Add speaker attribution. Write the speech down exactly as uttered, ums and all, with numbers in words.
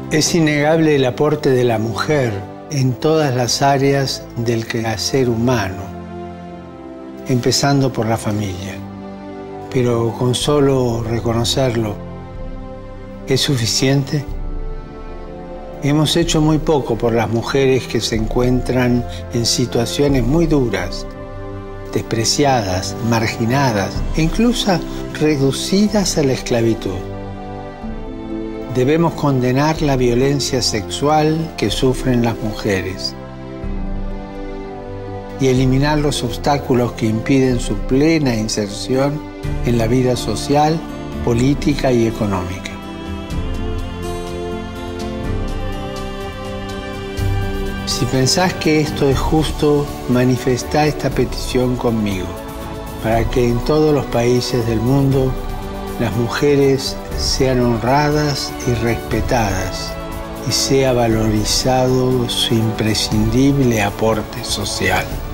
Speaker 1: Es innegable el aporte de la mujer en todas las áreas del quehacer humano, empezando por la familia. Pero con solo reconocerlo, ¿es suficiente? Hemos hecho muy poco por las mujeres que se encuentran en situaciones muy duras, despreciadas, marginadas e incluso reducidas a la esclavitud. Debemos condenar la violencia sexual que sufren las mujeres y eliminar los obstáculos que impiden su plena inserción en la vida social, política y económica. Si pensás que esto es justo, manifestá esta petición conmigo, para que en todos los países del mundo las mujeres sean honradas y respetadas y sea valorizado su imprescindible aporte social.